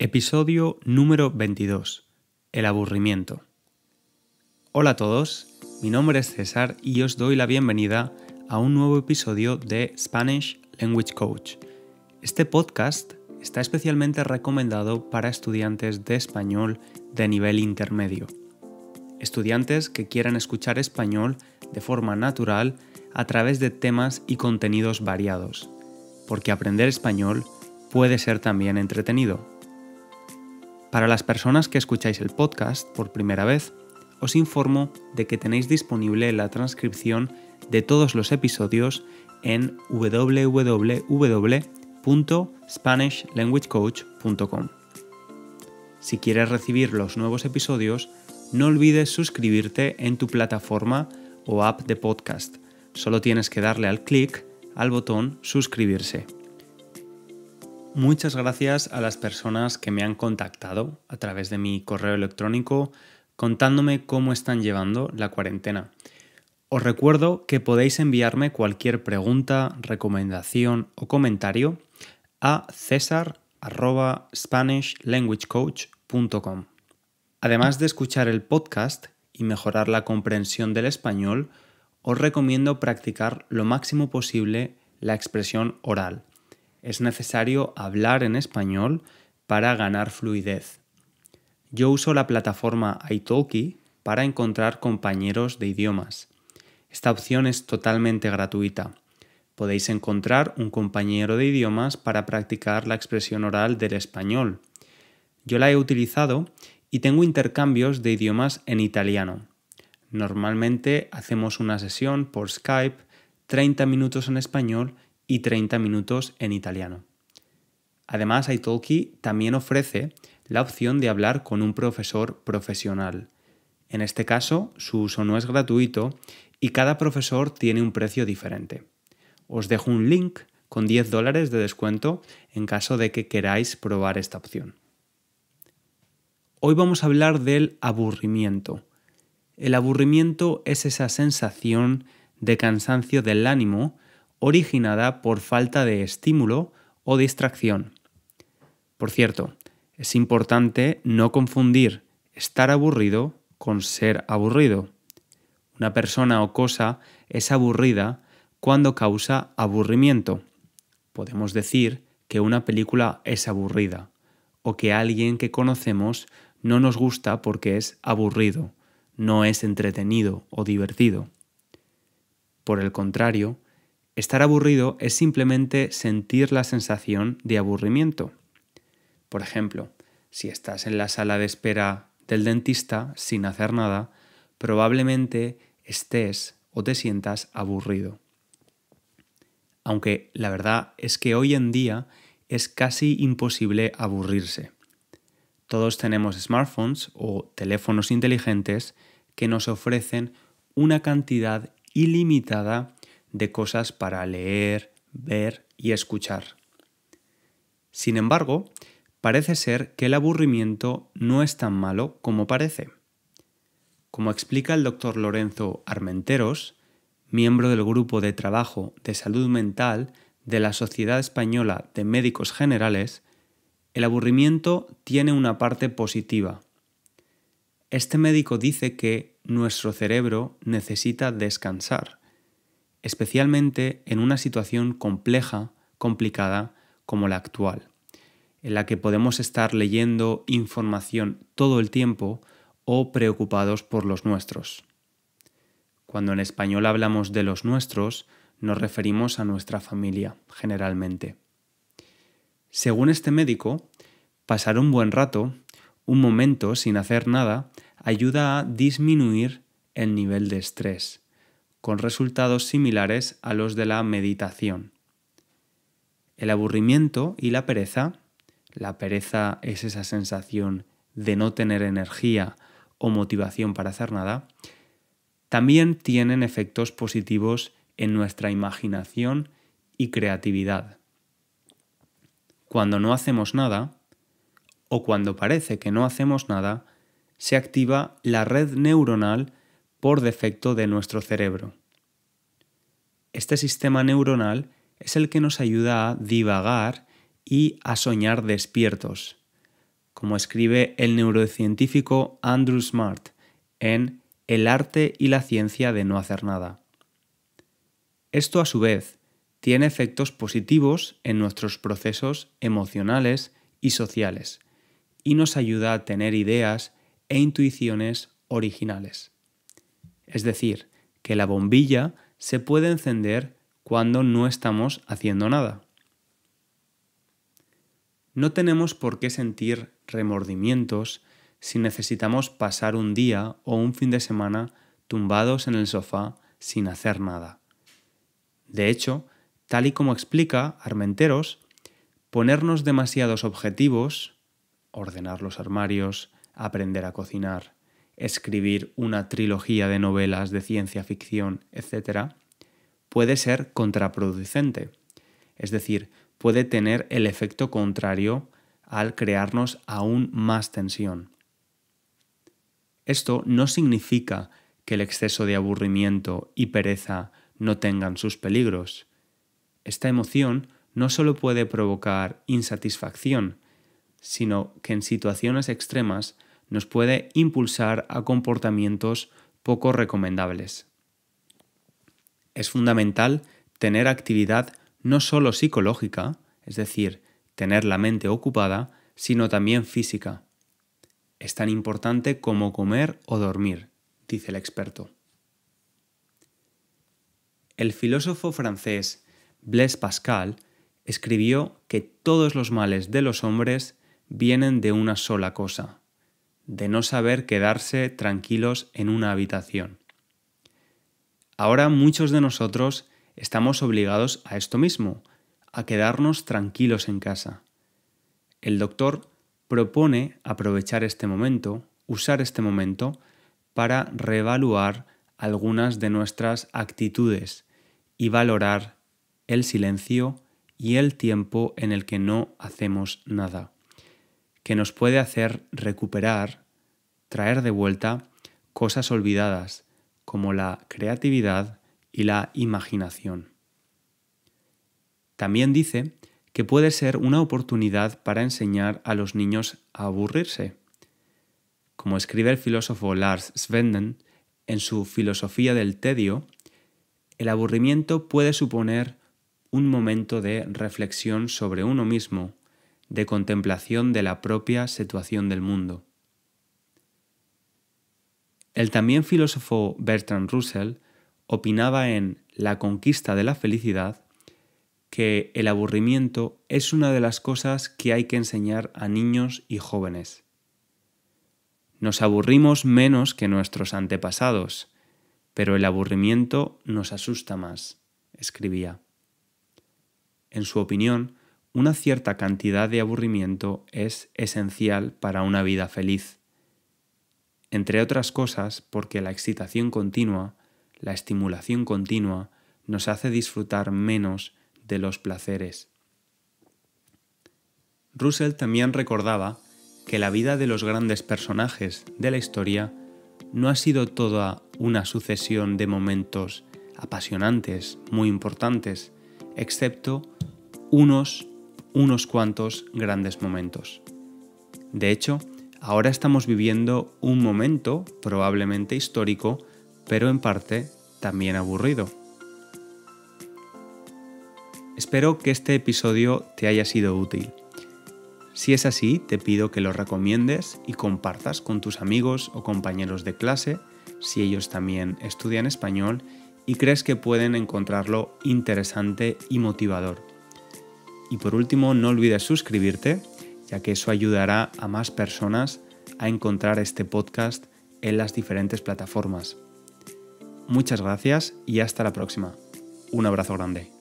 Episodio número 22. El aburrimiento. Hola a todos, mi nombre es César y os doy la bienvenida a un nuevo episodio de Spanish Language Coach. Este podcast está especialmente recomendado para estudiantes de español de nivel intermedio. Estudiantes que quieran escuchar español de forma natural a través de temas y contenidos variados, porque aprender español puede ser también entretenido. Para las personas que escucháis el podcast por primera vez, os informo de que tenéis disponible la transcripción de todos los episodios en www.spanishlanguagecoach.com. Si quieres recibir los nuevos episodios, no olvides suscribirte en tu plataforma o app de podcast. Solo tienes que darle al clic al botón suscribirse. Muchas gracias a las personas que me han contactado a través de mi correo electrónico contándome cómo están llevando la cuarentena. Os recuerdo que podéis enviarme cualquier pregunta, recomendación o comentario a cesar@spanishlanguagecoach.com. Además de escuchar el podcast y mejorar la comprensión del español, os recomiendo practicar lo máximo posible la expresión oral. Es necesario hablar en español para ganar fluidez. Yo uso la plataforma italki para encontrar compañeros de idiomas. Esta opción es totalmente gratuita. Podéis encontrar un compañero de idiomas para practicar la expresión oral del español. Yo la he utilizado y tengo intercambios de idiomas en italiano. Normalmente hacemos una sesión por Skype, 30 minutos en español y 30 minutos en italiano. Además, italki también ofrece la opción de hablar con un profesor profesional. En este caso, su uso no es gratuito y cada profesor tiene un precio diferente. Os dejo un link con $10 de descuento en caso de que queráis probar esta opción. Hoy vamos a hablar del aburrimiento. El aburrimiento es esa sensación de cansancio del ánimo originada por falta de estímulo o distracción. Por cierto, es importante no confundir estar aburrido con ser aburrido. Una persona o cosa es aburrida cuando causa aburrimiento. Podemos decir que una película es aburrida o que alguien que conocemos no nos gusta porque es aburrido, no es entretenido o divertido. Por el contrario, estar aburrido es simplemente sentir la sensación de aburrimiento. Por ejemplo, si estás en la sala de espera del dentista sin hacer nada, probablemente estés o te sientas aburrido. Aunque la verdad es que hoy en día es casi imposible aburrirse. Todos tenemos smartphones o teléfonos inteligentes que nos ofrecen una cantidad ilimitada de cosas para leer, ver y escuchar. Sin embargo, parece ser que el aburrimiento no es tan malo como parece. Como explica el Dr. Lorenzo Armenteros, miembro del Grupo de Trabajo de Salud Mental de la Sociedad Española de Médicos Generales, el aburrimiento tiene una parte positiva. Este médico dice que nuestro cerebro necesita descansar, especialmente en una situación complicada como la actual, en la que podemos estar leyendo información todo el tiempo o preocupados por los nuestros. Cuando en español hablamos de los nuestros, nos referimos a nuestra familia, generalmente. Según este médico, pasar un buen rato, un momento sin hacer nada, ayuda a disminuir el nivel de estrés, con resultados similares a los de la meditación. El aburrimiento y la pereza es esa sensación de no tener energía o motivación para hacer nada, también tienen efectos positivos en nuestra imaginación y creatividad. Cuando no hacemos nada, o cuando parece que no hacemos nada, se activa la red neuronal por defecto de nuestro cerebro. Este sistema neuronal es el que nos ayuda a divagar y a soñar despiertos, como escribe el neurocientífico Andrew Smart en El arte y la ciencia de no hacer nada. Esto, a su vez, tiene efectos positivos en nuestros procesos emocionales y sociales y nos ayuda a tener ideas e intuiciones originales. Es decir, que la bombilla se puede encender cuando no estamos haciendo nada. No tenemos por qué sentir remordimientos si necesitamos pasar un día o un fin de semana tumbados en el sofá sin hacer nada. De hecho, tal y como explica Armenteros, ponernos demasiados objetivos, ordenar los armarios, aprender a cocinar, escribir una trilogía de novelas de ciencia ficción, etc., puede ser contraproducente. Es decir, puede tener el efecto contrario al crearnos aún más tensión. Esto no significa que el exceso de aburrimiento y pereza no tengan sus peligros. Esta emoción no solo puede provocar insatisfacción, sino que en situaciones extremas nos puede impulsar a comportamientos poco recomendables. Es fundamental tener actividad no solo psicológica, es decir, tener la mente ocupada, sino también física. Es tan importante como comer o dormir, dice el experto. El filósofo francés Blaise Pascal escribió que todos los males de los hombres vienen de una sola cosa, de no saber quedarse tranquilos en una habitación. Ahora muchos de nosotros estamos obligados a esto mismo, a quedarnos tranquilos en casa. El doctor propone aprovechar este momento, usar este momento, para reevaluar algunas de nuestras actitudes y valorar el silencio y el tiempo en el que no hacemos nada, que nos puede hacer recuperar, traer de vuelta cosas olvidadas, como la creatividad y la imaginación. También dice que puede ser una oportunidad para enseñar a los niños a aburrirse. Como escribe el filósofo Lars Svenden en su Filosofía del tedio, el aburrimiento puede suponer un momento de reflexión sobre uno mismo, de contemplación de la propia situación del mundo. El también filósofo Bertrand Russell opinaba en La conquista de la felicidad que el aburrimiento es una de las cosas que hay que enseñar a niños y jóvenes. Nos aburrimos menos que nuestros antepasados, pero el aburrimiento nos asusta más, escribía. En su opinión, una cierta cantidad de aburrimiento es esencial para una vida feliz. Entre otras cosas, porque la excitación continua, la estimulación continua, nos hace disfrutar menos de los placeres. Russell también recordaba que la vida de los grandes personajes de la historia no ha sido toda una sucesión de momentos apasionantes, muy importantes, excepto unos cuantos grandes momentos. De hecho, ahora estamos viviendo un momento probablemente histórico, pero en parte también aburrido. Espero que este episodio te haya sido útil. Si es así, te pido que lo recomiendes y compartas con tus amigos o compañeros de clase, si ellos también estudian español y crees que pueden encontrarlo interesante y motivador. Y por último, no olvides suscribirte, ya que eso ayudará a más personas a encontrar este podcast en las diferentes plataformas. Muchas gracias y hasta la próxima. Un abrazo grande.